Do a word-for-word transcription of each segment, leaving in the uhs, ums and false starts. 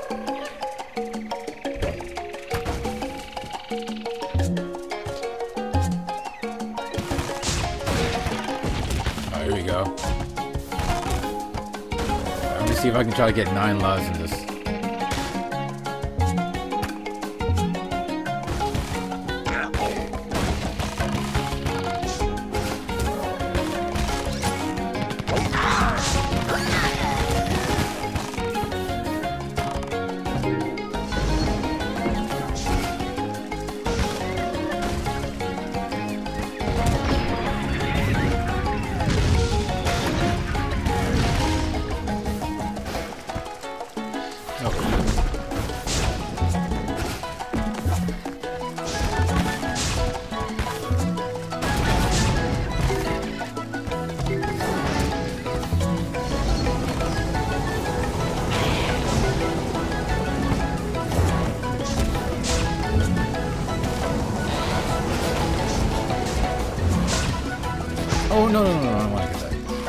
Oh, here we go. Let me see if I can try to get nine lives in this. Oh, no, no, no, no, I don't want to get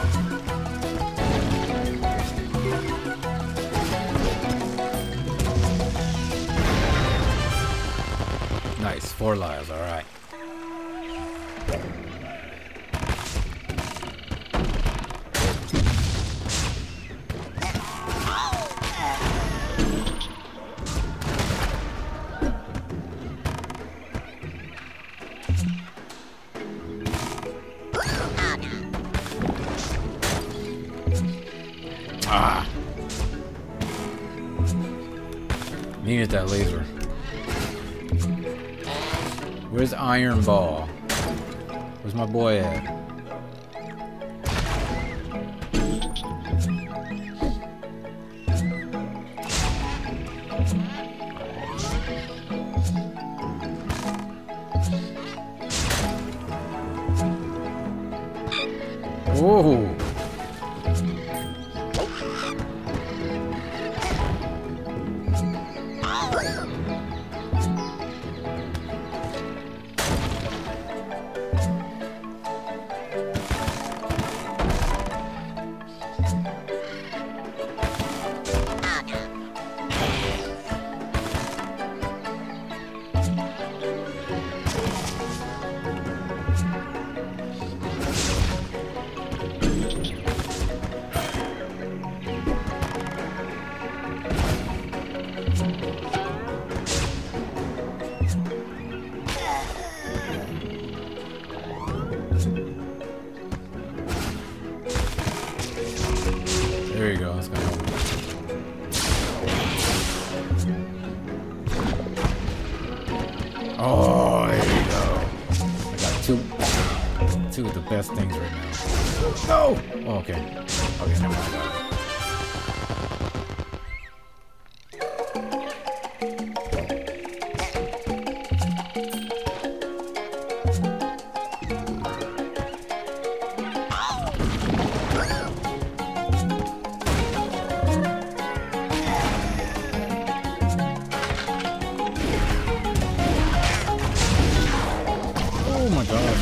that. Nice, four lives, alright. Ah! Needed that laser. Where's Iron Ball? Where's my boy at? Whoa! There you go, that's gonna help. Oh, there you go. I got two, two of the best things right now. No! Oh, okay. Okay, never mind. Oh my god.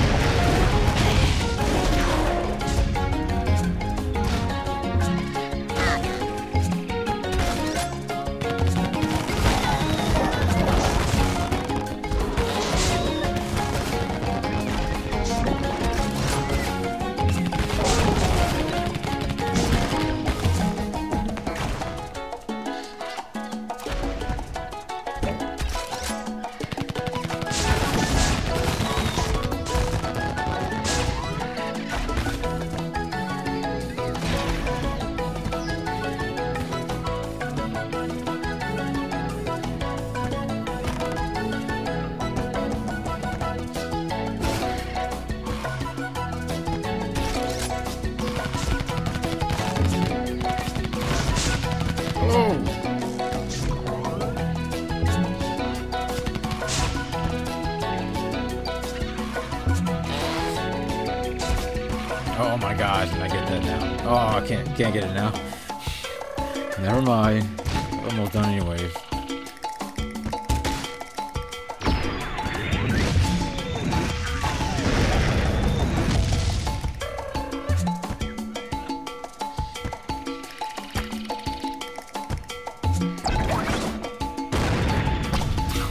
Oh my gosh, and I get that now. Oh, I can't can't get it now. Never mind. Almost done anyways.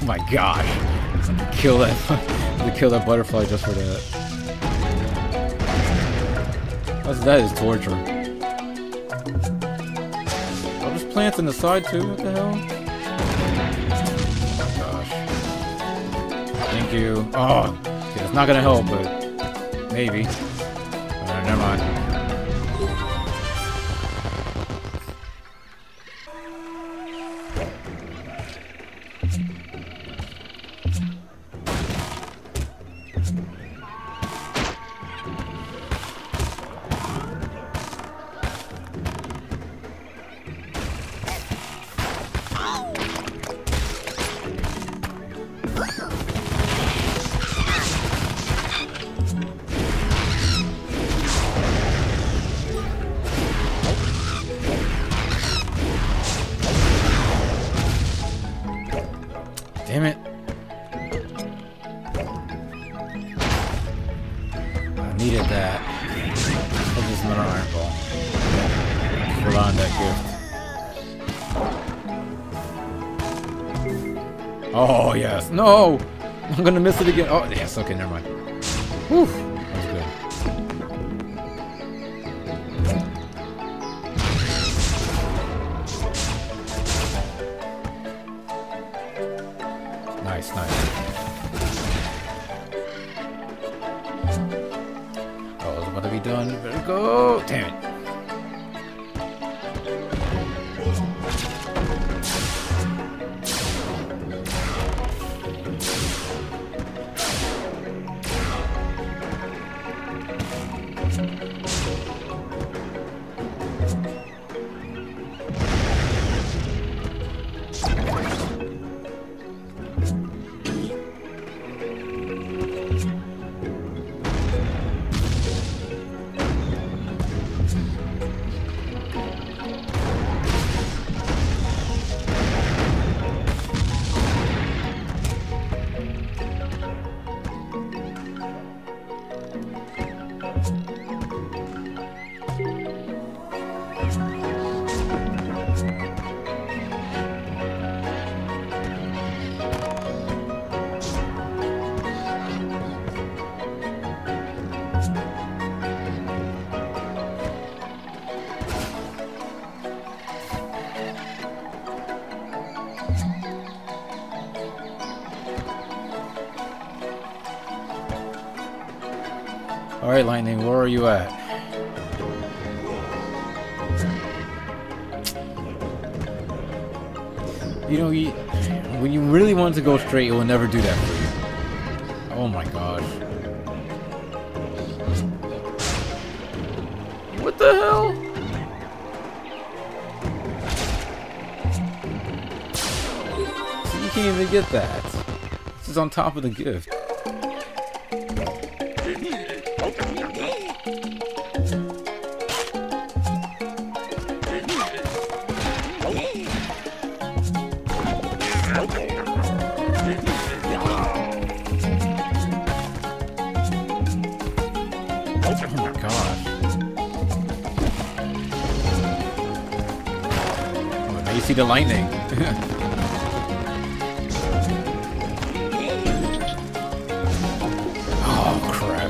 my gosh. Kill that to kill that butterfly just for that. That's, that is torture. Oh, there's plants on the side too, what the hell? Oh my gosh. Thank you. Oh, okay, it's not gonna help, but maybe. Alright, never mind. Damn it. I needed that. That is another iron ball. Rely on that gift. Oh, yes. No! I'm gonna miss it again. Oh, yes. Okay, never mind. Whew. That was good. Nice, nice. Oh, it's about to be done. Better go. Damn it. Alright, Lightning, where are you at? You know, you, when you really want to go straight, it will never do that for you. Oh my gosh. What the hell? So you can't even get that. This is on top of the gift. Oh my gosh. Oh, now you see the lightning. Oh crap.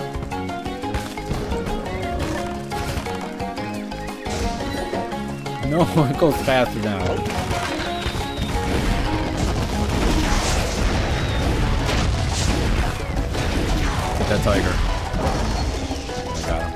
No, it goes faster now. Get that tiger. Got him.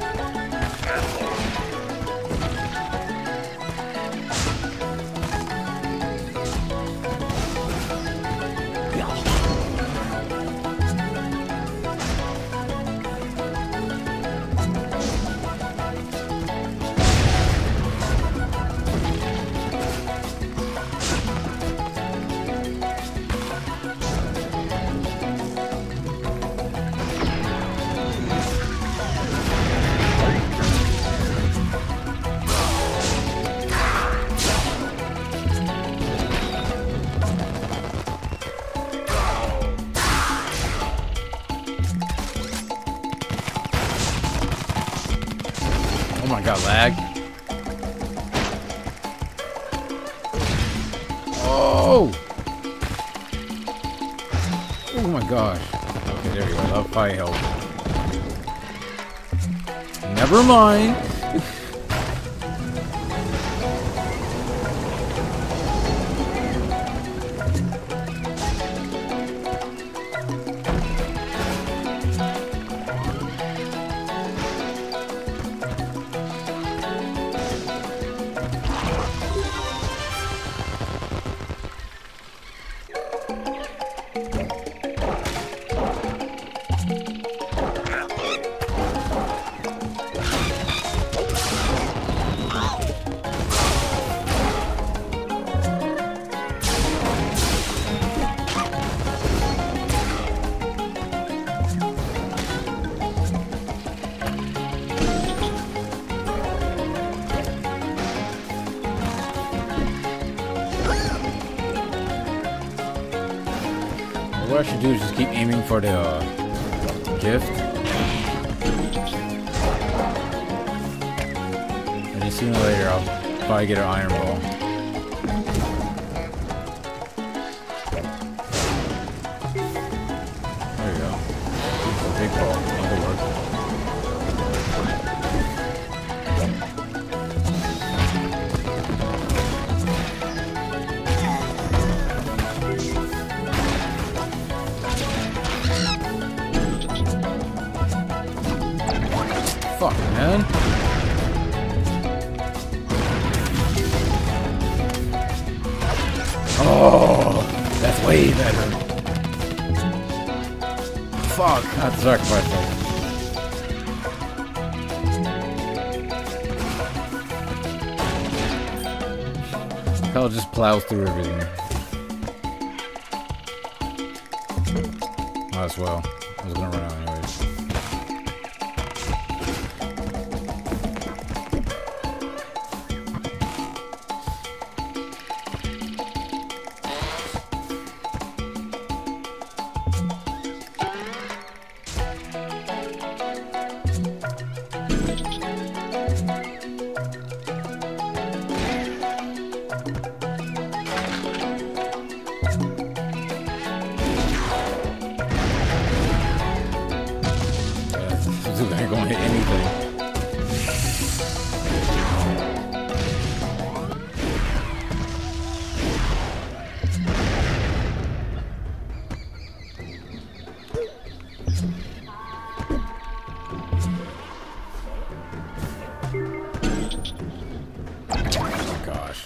Oh my god, lag. Oh! Oh my gosh. Okay, there we go. Love pie help. Never mind. What I should do is just keep aiming for the uh, gift. And then sooner or later I'll probably get an iron ball. There you go. A big ball. That'll work. Fuck, man. Oh, that's way better. Fuck, I have to sacrifice that. Hell just plows through everything. Might as well. I was gonna run out anyways. This ain't gonna hit anything. Oh my gosh.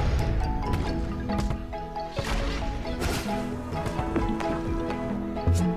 You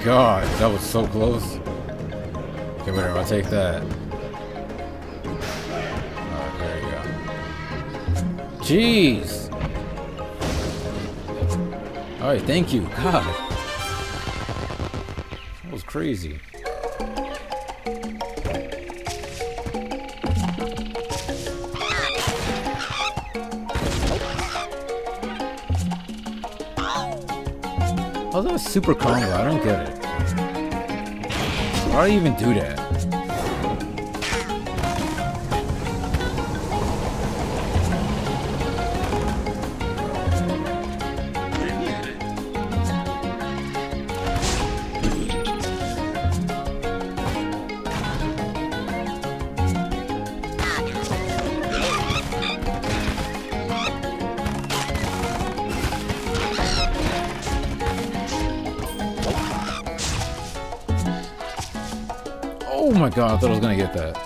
god, that was so close. Okay, whatever, I'll take that. Alright, there you go. Jeez! Alright, thank you. God. That was crazy. How's that a super combo? I don't get it. Why do you even do that? Oh my god, I thought I was gonna get that.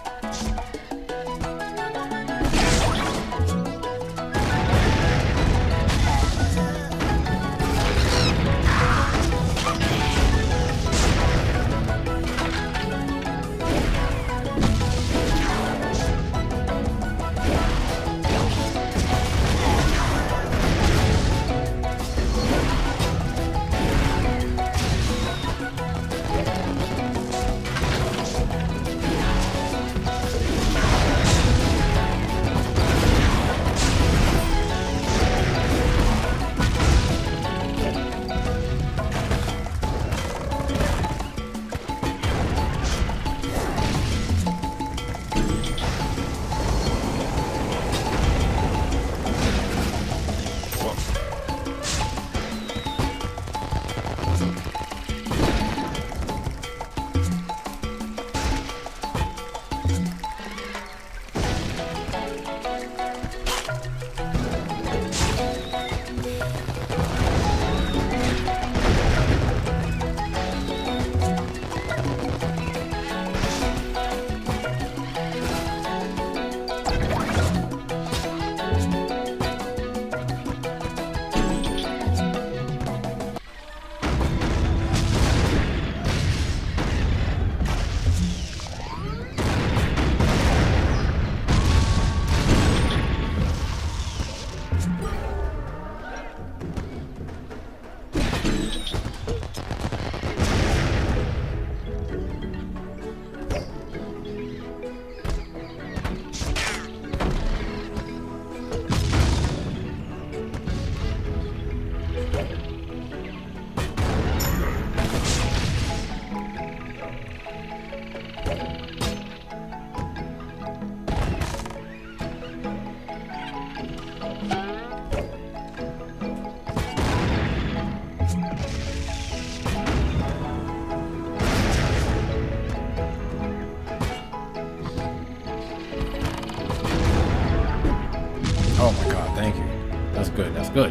Oh my god, thank you. That's good, that's good.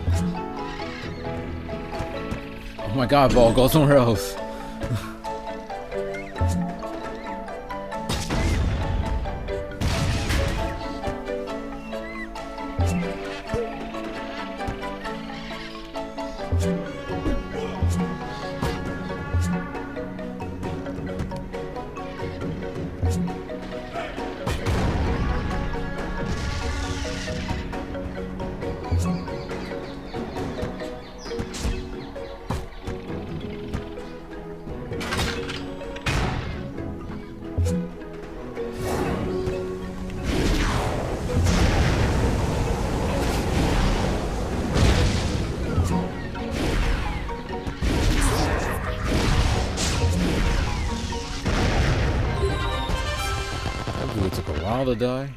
Oh my god, ball, go somewhere else. It took a while to die.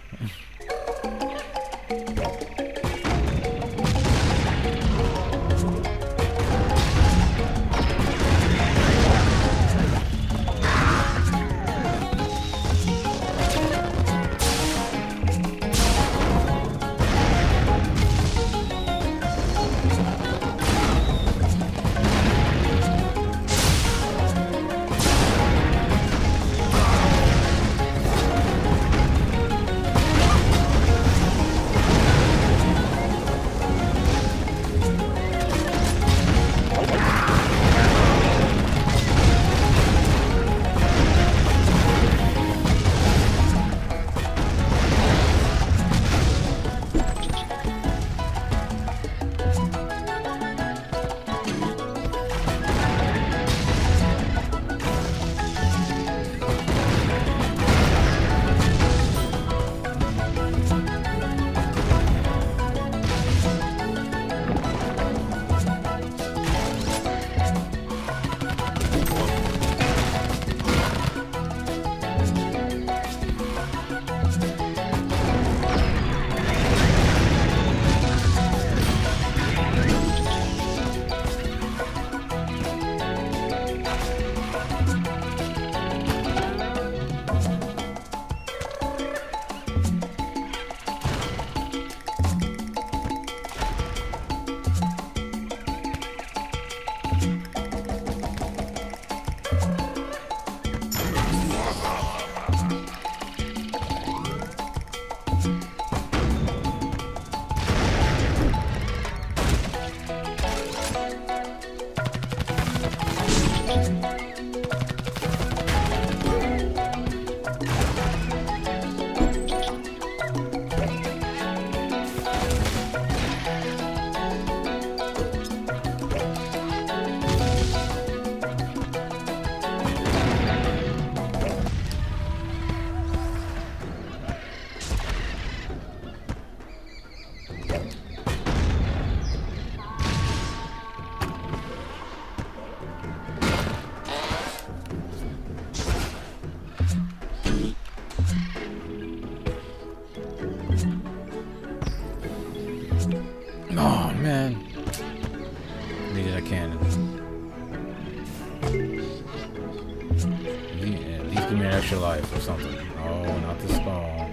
life or something. Oh, not the skull.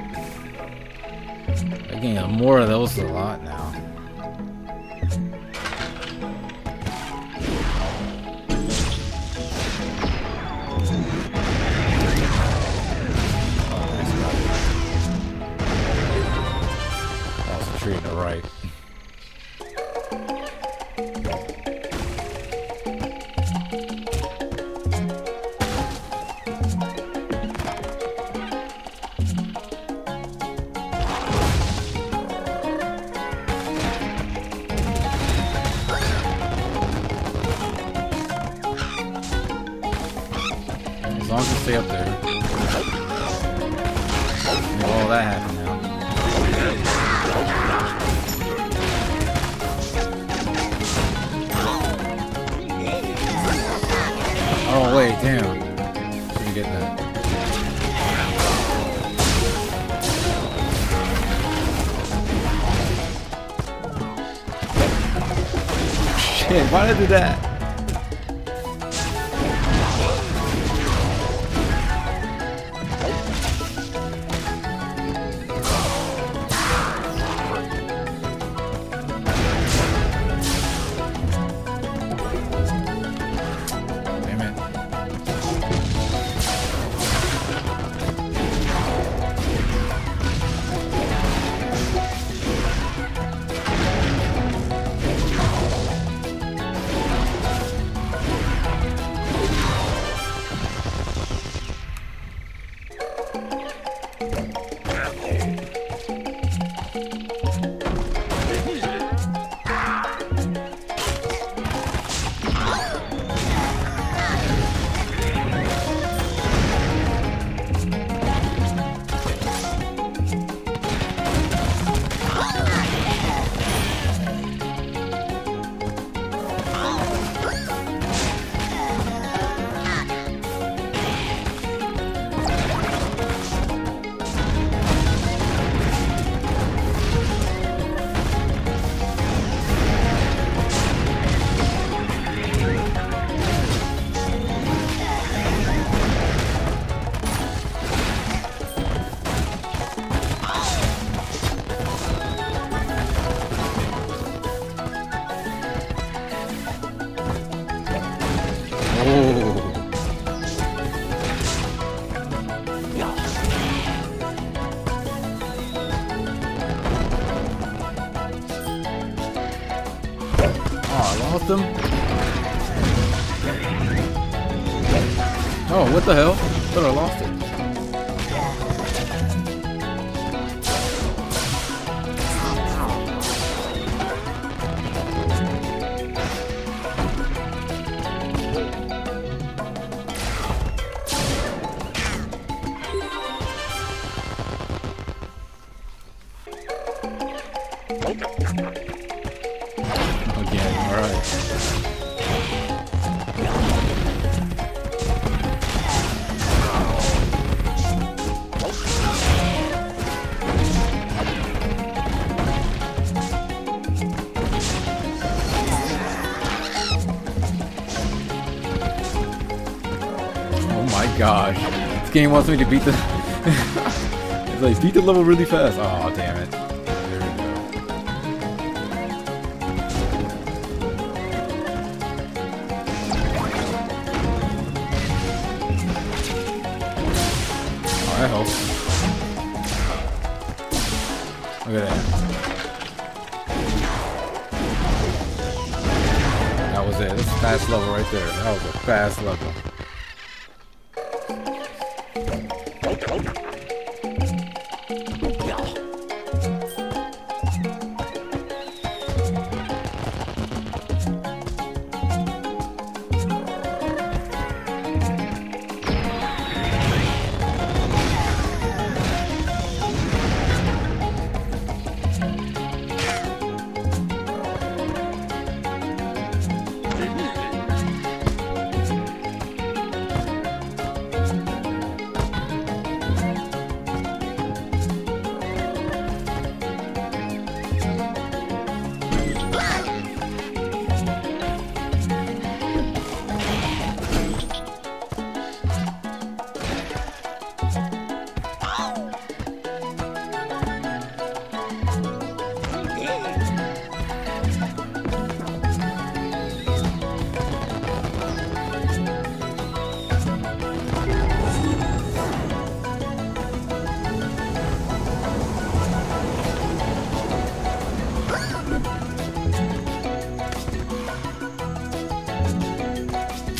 They're getting more of those a lot now. Also treating it right. As long as you stay up there. Oh, that happened now. Oh, wait, damn. Shouldn't get that. Shit, why did I do that? Them? Oh, what the hell? I thought I lost it. Again, alright. Oh my gosh. This game wants me to beat the... It's like, beat the level really fast. Oh, damn it. I hope. Look at that. That was it. That's a fast level right there. That was a fast level.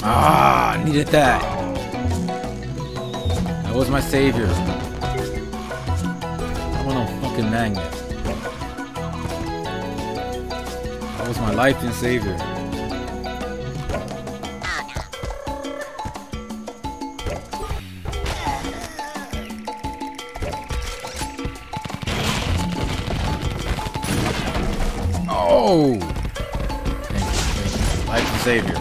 Ah, I needed that. That was my savior. I want no fucking magnet. That was my life and savior. Oh! Thank you, thank you. Life and savior.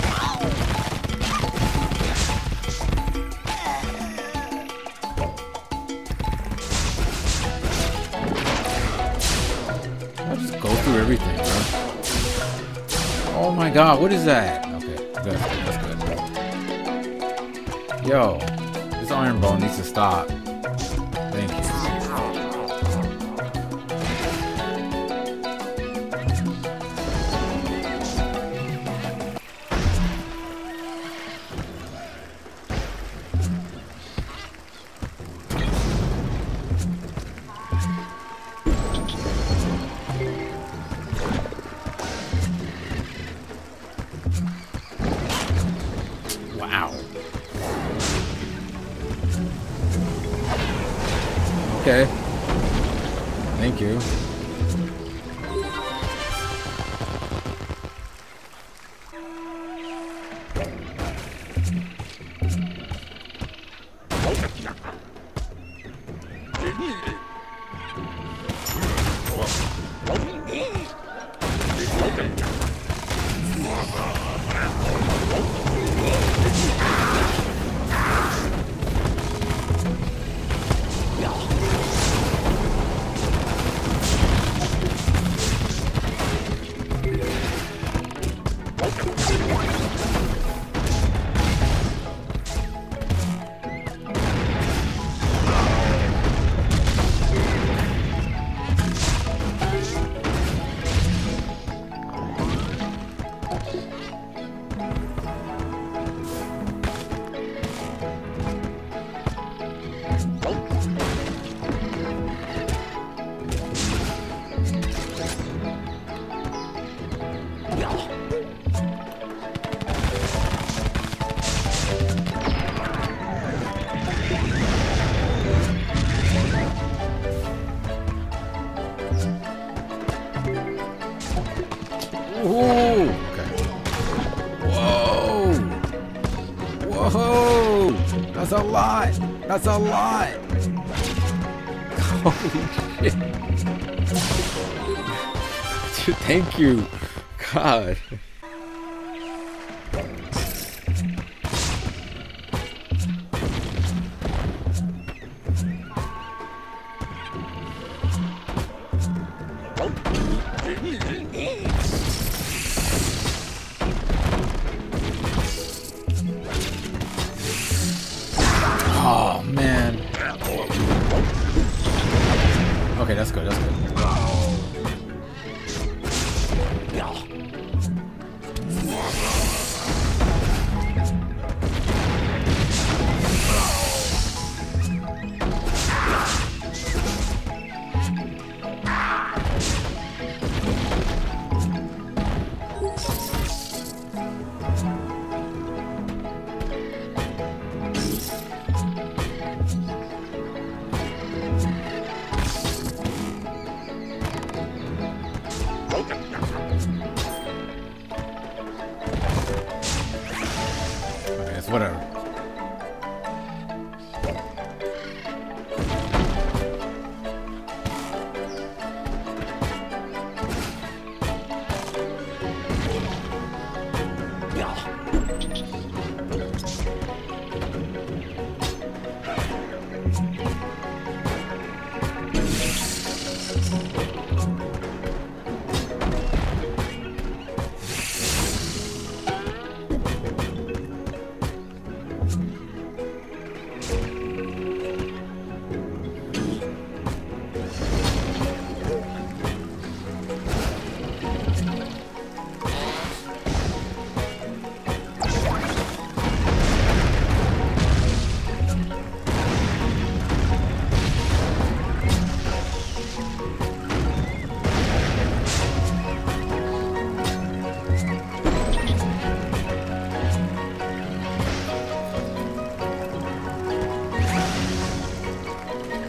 I'll just go through everything, bro. Oh my god, what is that? Okay, good, that's good. Yo, this iron bone needs to stop. Thank you. Wow. Okay. Thank you. Ooh, okay. Whoa! Whoa! That's a lot! That's a lot! Holy shit! Dude, thank you! God! Oh man. Okay, that's good, that's good. Okay, it's whatever.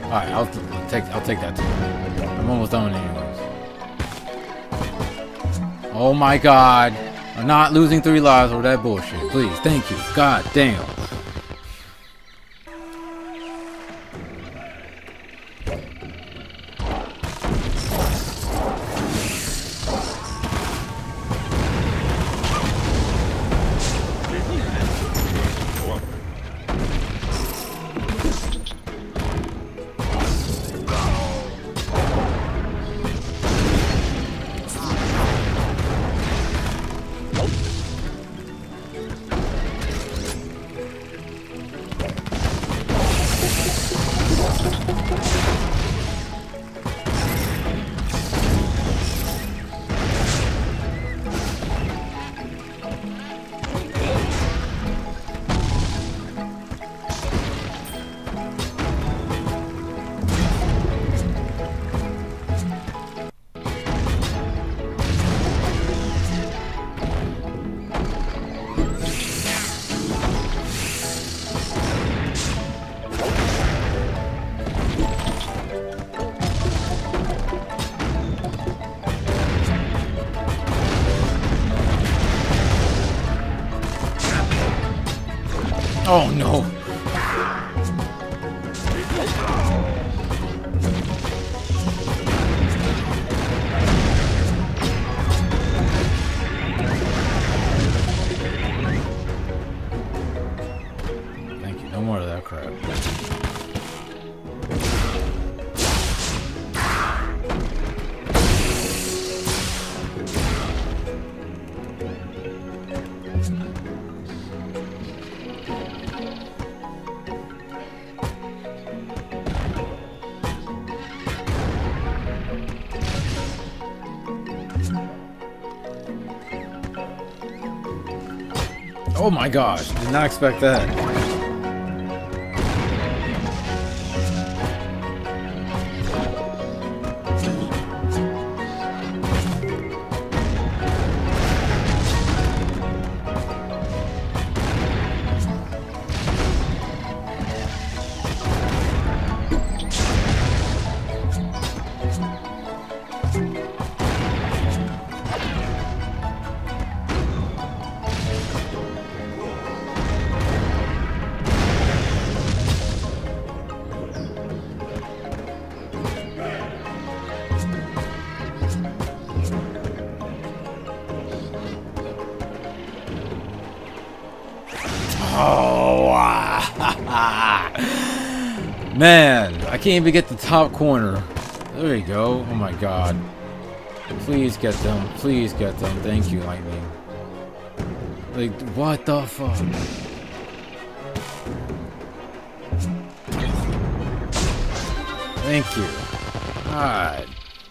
Alright, I'll take I'll take that too. I'm almost done anyways. Oh my god. I'm not losing three lives over that bullshit. Please, thank you. God damn. Oh no. Thank you. No more of that crap. Oh my gosh, did not expect that. Oh, man, I can't even get the top corner. There you go. Oh my god. Please get them. Please get them. Thank you, Lightning. Like, what the fuck? Thank you. God.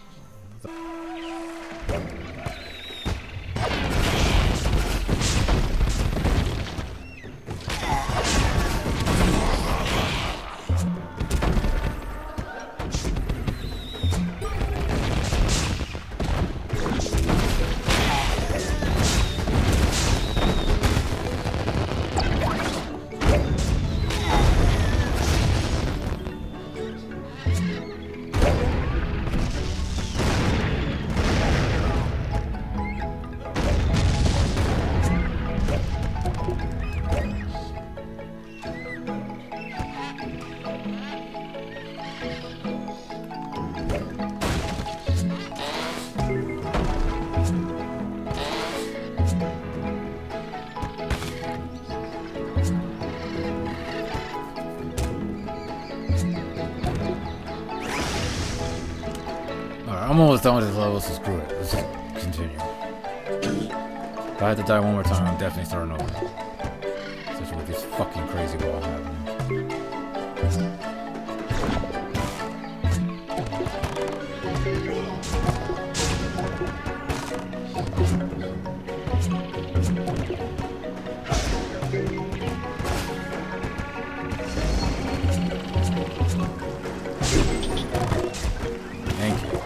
I'm almost done with this level, so screw it. Let's just continue. If I had to die one more time, I'm definitely starting over. Especially with this fucking crazy wall happening. Thank you.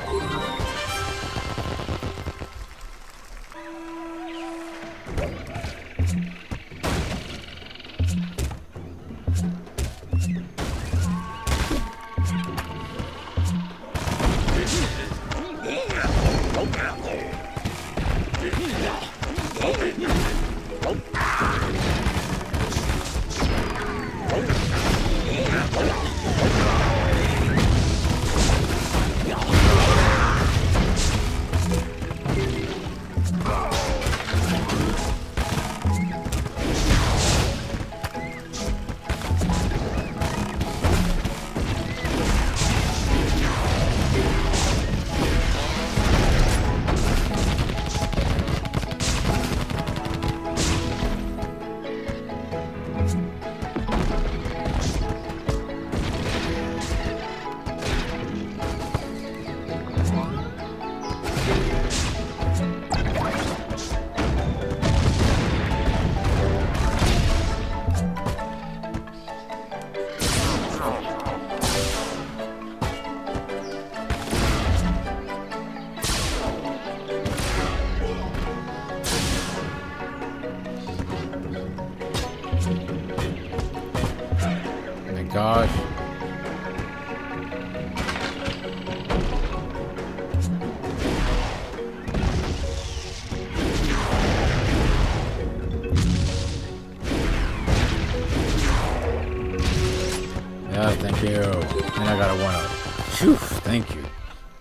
go. And I got a one up. Phew, thank you.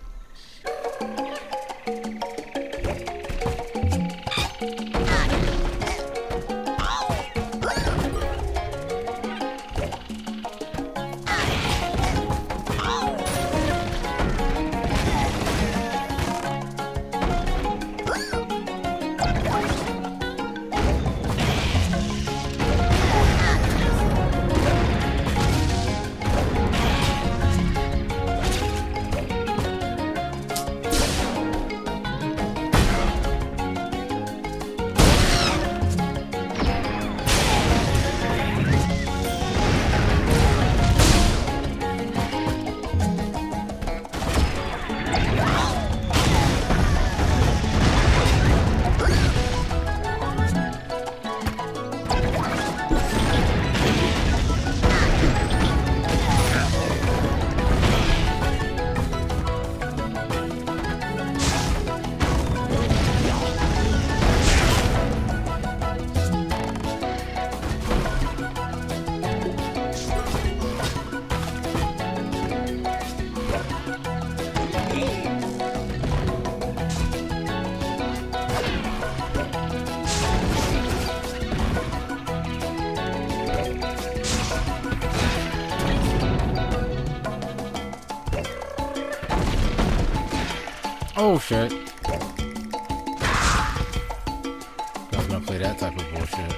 Oh shit. Not gonna play that type of bullshit.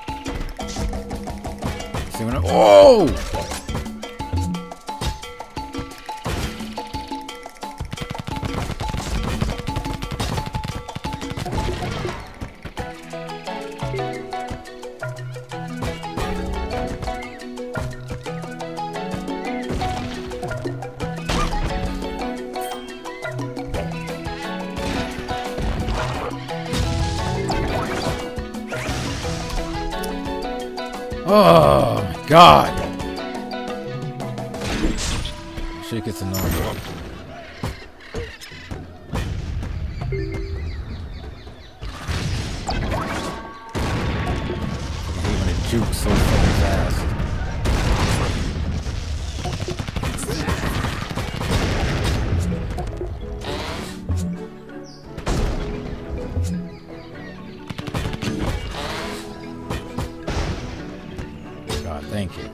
See when I- Oh! Oh my god! Shit gets annoying. When it jukes so fucking fast. Thank you.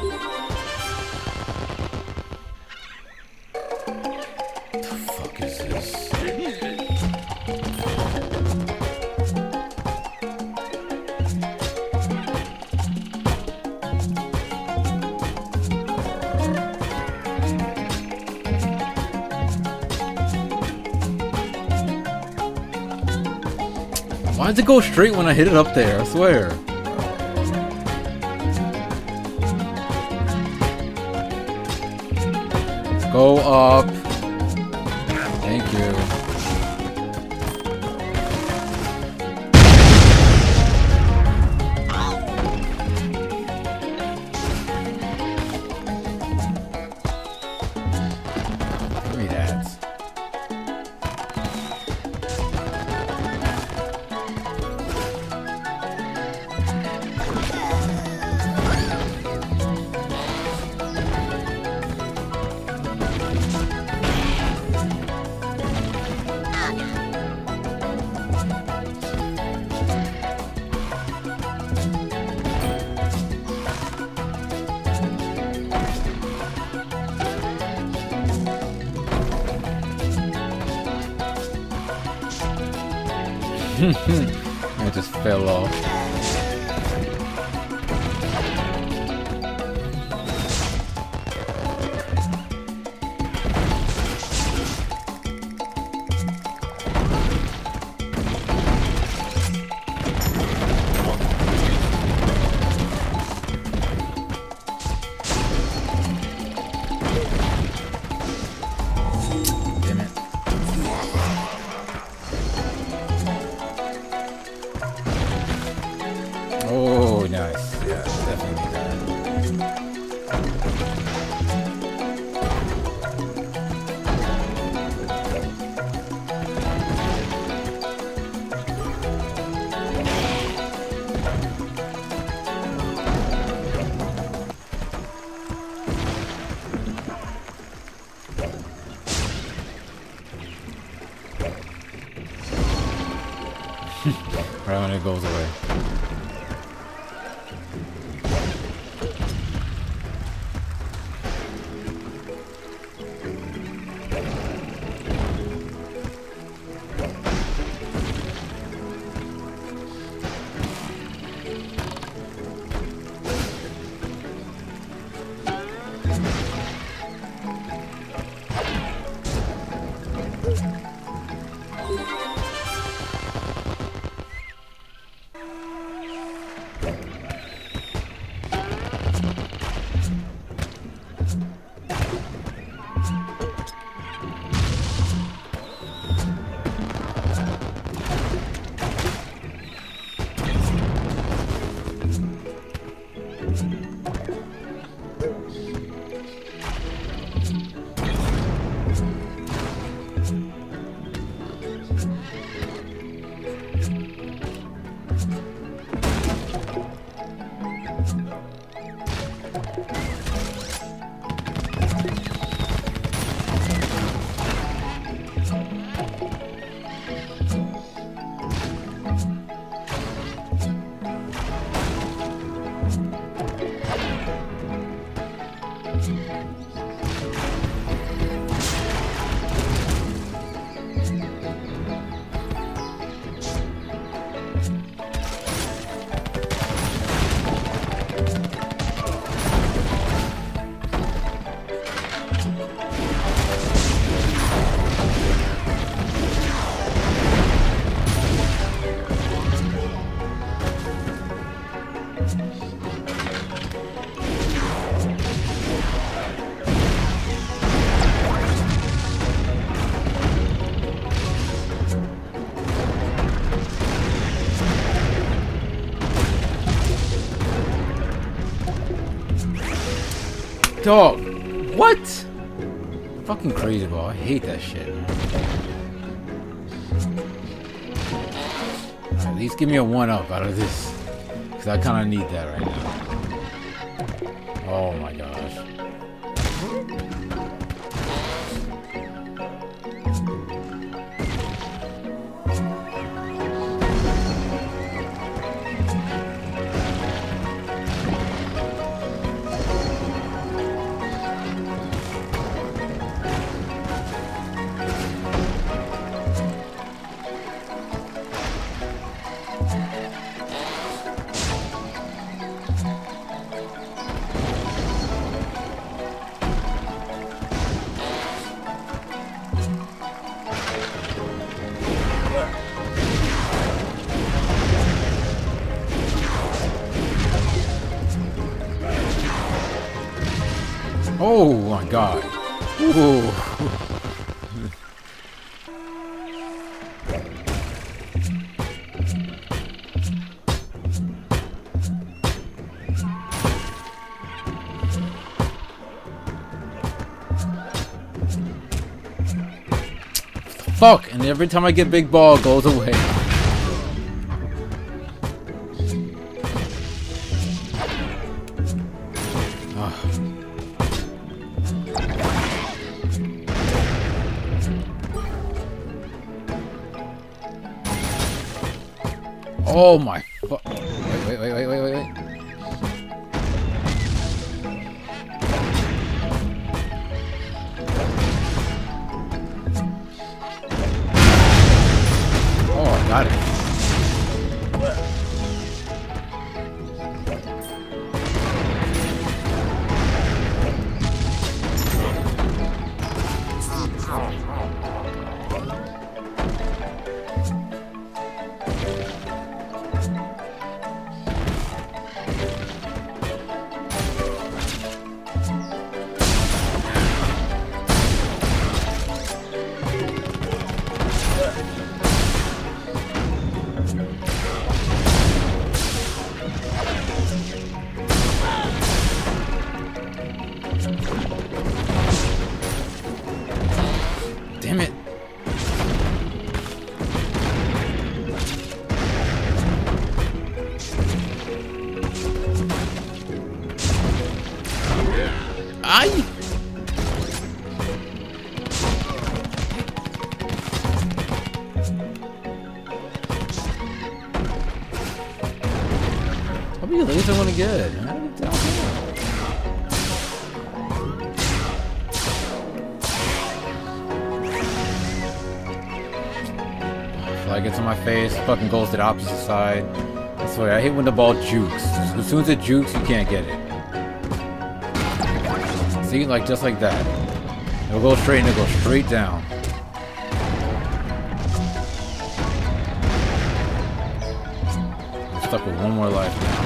What the fuck is this? Why did it go straight when I hit it up there? I swear. Go up. Thank you. Give me that. I just fell off. Right when it goes away. Dog, what? Fucking crazy ball. I hate that shit. Right, at least give me a one up out of this, because I kind of need that right now. Oh my gosh. Oh my god. Ooh. Fuck! And every time I get big ball, it goes away. Oh my fu- wait, wait, wait, wait, wait, wait, wait. Oh, I got it. Damn it. Ay! do you laser want to get? I don't know. Fly gets on my face, fucking goes to the opposite side. I swear, I hate when the ball jukes. As soon as it jukes, you can't get it. See, like just like that. It'll go straight and it'll go straight down. I'm stuck with one more life now.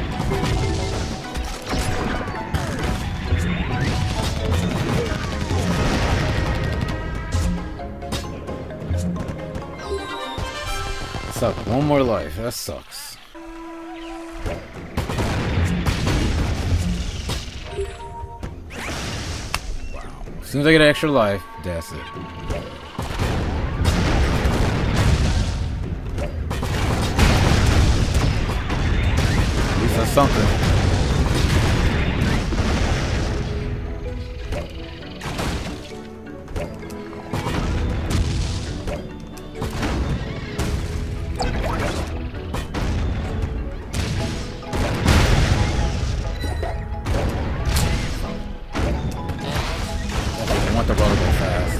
Suck, one more life. That sucks. Wow. As soon as I get an extra life, that's it. At least that's something. The roller go fast.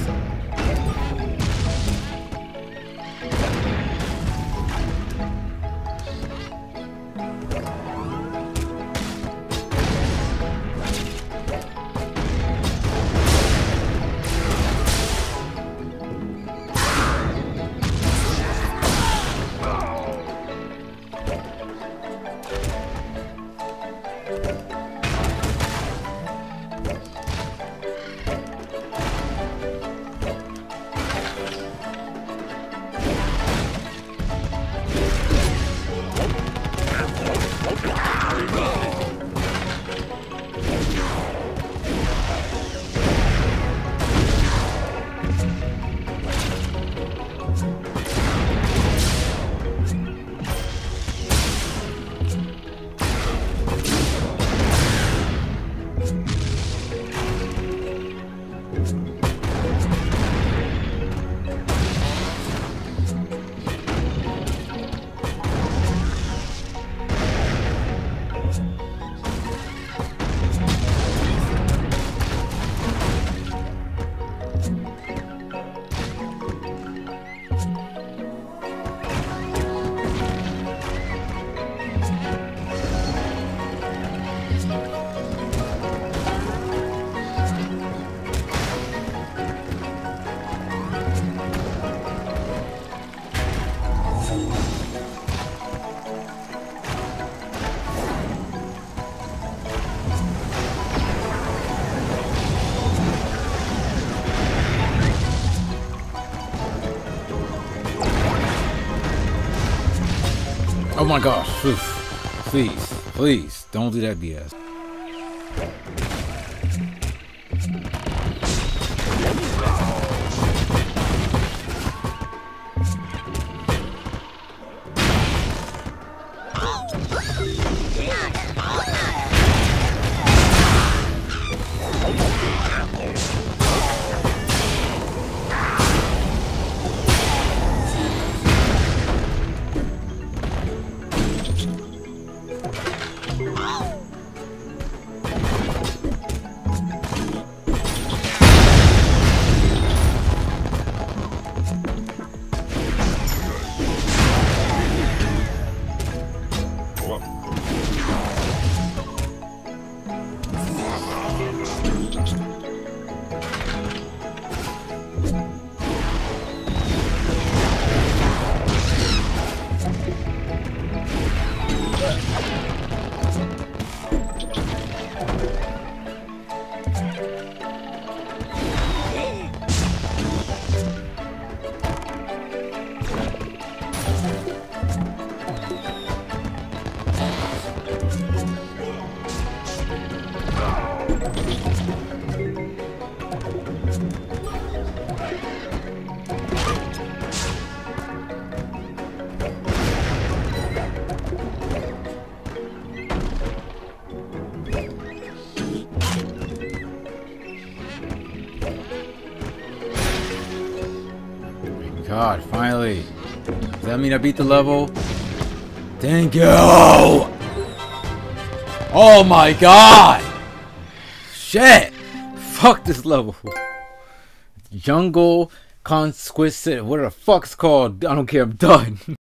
Oh my gosh. Oof. Please, please, don't do that B S. God, finally. Does that mean I beat the level? Thank you! Oh my god! Shit! Fuck this level. Jungle Conquest, whatever the fuck's called. I don't care, I'm done.